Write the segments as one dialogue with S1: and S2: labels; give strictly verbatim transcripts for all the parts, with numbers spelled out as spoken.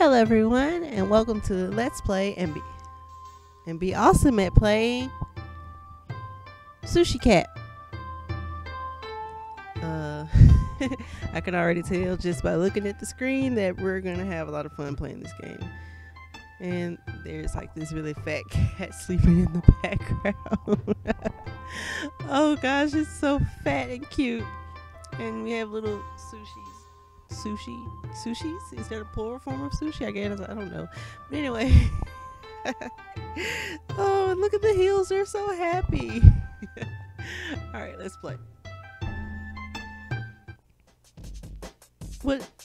S1: Hello everyone and welcome to Let's Play and be and be awesome at playing Sushi Cat. Uh, I can already tell just by looking at the screen that we're gonna have a lot of fun playing this game. And there's like this really fat cat sleeping in the background. Oh gosh, it's so fat and cute. And we have little sushis. Sushi? Sushis? Is that a plural form of sushi? I guess. I don't know. But anyway. Oh, and look at the heels. They're so happy. Alright, let's play. What?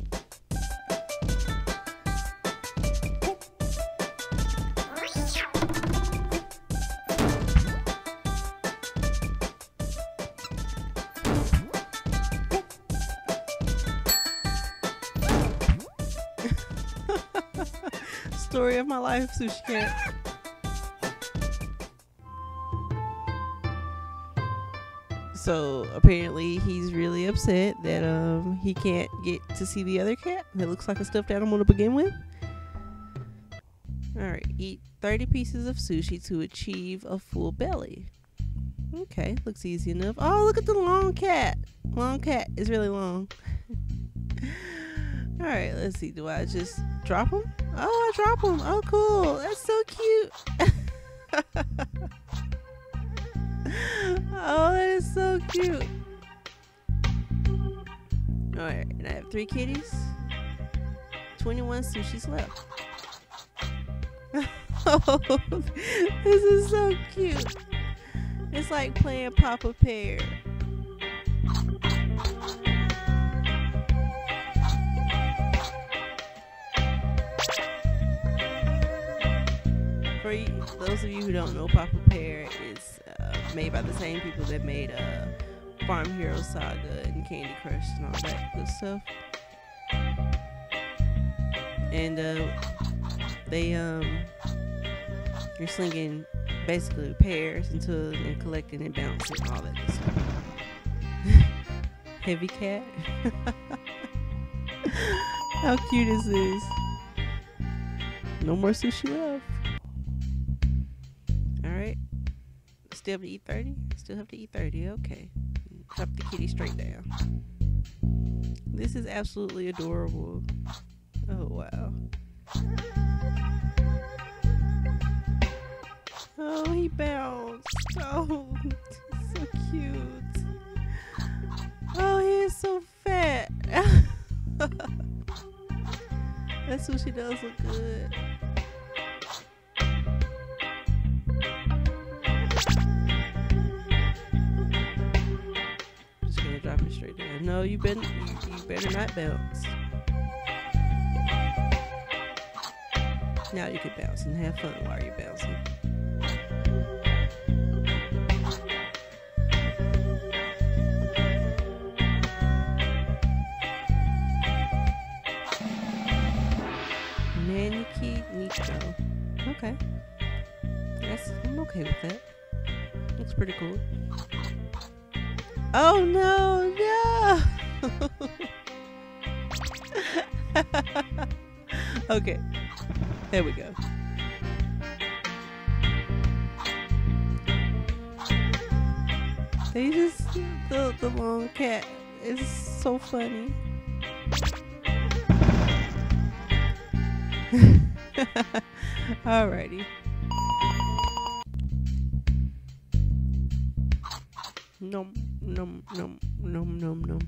S1: Story of my life, Sushi Cat. So apparently he's really upset that um he can't get to see the other cat that looks like a stuffed animal to begin with. Alright, eat thirty pieces of sushi to achieve a full belly. Okay, looks easy enough. Oh, look at the long cat. Long cat is really long. Alright, let's see. Do I just drop him? Oh, I drop him. Oh, cool. That's so cute. Oh, that is so cute. Alright, and I have three kitties. twenty-one sushis left. Oh, this is so cute. It's like playing Papa Pear. For you, those of you who don't know, Papa Pear is uh, made by the same people that made uh, Farm Hero Saga and Candy Crush and all that good stuff. And uh, they um, you're slinging basically pears until and collecting and bouncing and all that good stuff. Heavy cat. How cute is this? No more sushi left. Still have to eat thirty? Still have to eat thirty, okay. Drop the kitty straight down. This is absolutely adorable. Oh, wow. Oh, he bounced. Oh, so cute. Oh, he is so fat. That sushi does look good. Drop it straight down. No, you better, you, you better not bounce. Now you can bounce and have fun while you're bouncing. Maniki Nico. Okay. That's, I'm okay with that. Looks pretty cool. Oh no, no! Okay, there we go. They just, the, the long cat is so funny. Alrighty. Nom nom nom nom nom nom.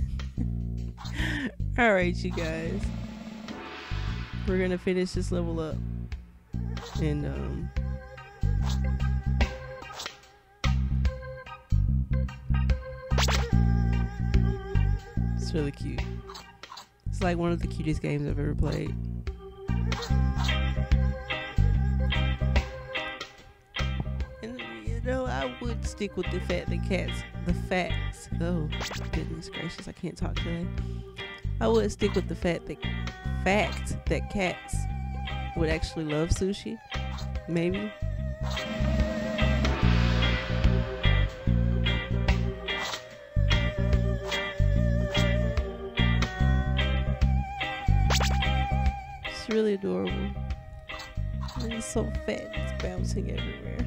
S1: Alright, you guys. We're gonna finish this level up. And um it's really cute. It's like one of the cutest games I've ever played. No, I would stick with the fact that cats, the facts. Oh, goodness gracious, I can't talk today. I would stick with the fact that fact that cats would actually love sushi. Maybe. It's really adorable. And it's so fat. It's bouncing everywhere.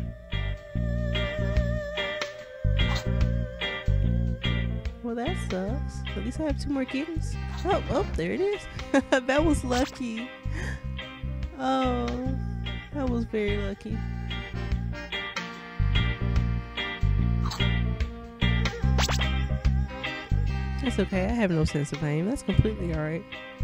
S1: Well, that sucks. At least I have two more kitties. Oh, oh, there it is. That was lucky. Oh, that was very lucky. That's okay. I have no sense of aim. That's completely alright.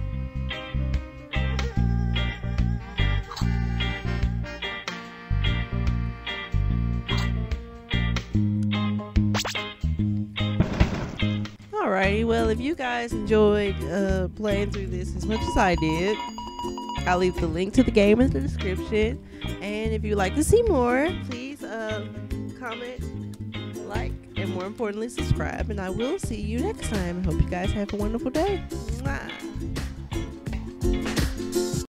S1: Alrighty, well, if you guys enjoyed uh, playing through this as much as I did, I'll leave the link to the game in the description. And if you'd like to see more, please uh, comment, like, and more importantly, subscribe. And I will see you next time. I hope you guys have a wonderful day.